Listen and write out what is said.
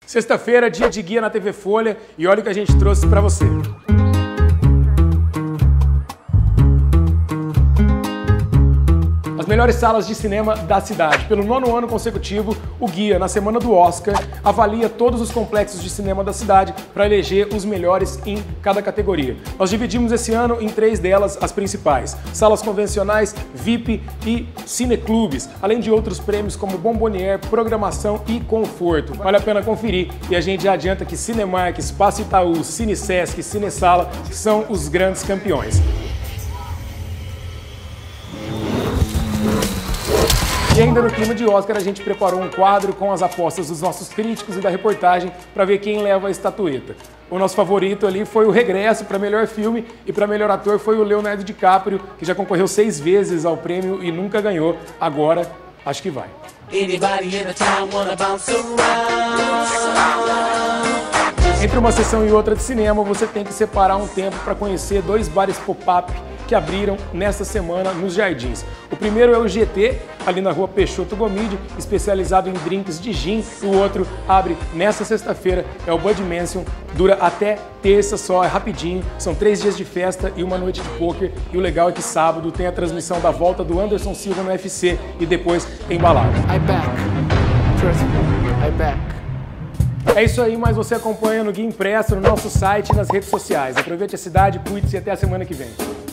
Sexta-feira, dia de guia na TV Folha, e olha o que a gente trouxe para você. As melhores salas de cinema da cidade. Pelo 9º ano consecutivo, o Guia, na semana do Oscar, avalia todos os complexos de cinema da cidade para eleger os melhores em cada categoria. Nós dividimos esse ano em 3 delas as principais: salas convencionais, VIP e cineclubes, além de outros prêmios como Bombonier, programação e conforto. Vale a pena conferir, e a gente já adianta que Cinemark, Espaço Itaú, Cinesesc e Cinesala são os grandes campeões. E ainda no clima de Oscar, a gente preparou um quadro com as apostas dos nossos críticos e da reportagem para ver quem leva a estatueta. O nosso favorito ali foi O Regresso para melhor filme, e para melhor ator foi o Leonardo DiCaprio, que já concorreu 6 vezes ao prêmio e nunca ganhou. Agora, acho que vai. Entre uma sessão e outra de cinema, você tem que separar um tempo para conhecer 2 bares pop-up que abriram nesta semana nos Jardins. O primeiro é o GT, ali na rua Peixoto Gomide, especializado em drinks de gin. O outro abre nesta sexta-feira, é o Bud Mansion, dura até terça só, é rapidinho, são 3 dias de festa e uma noite de pôquer. E o legal é que sábado tem a transmissão da volta do Anderson Silva no UFC e depois tem balada. I back. Trust me, I back. É isso aí, mas você acompanha no Guia Impresso, no nosso site e nas redes sociais. Aproveite a cidade, cuide-se e até a semana que vem.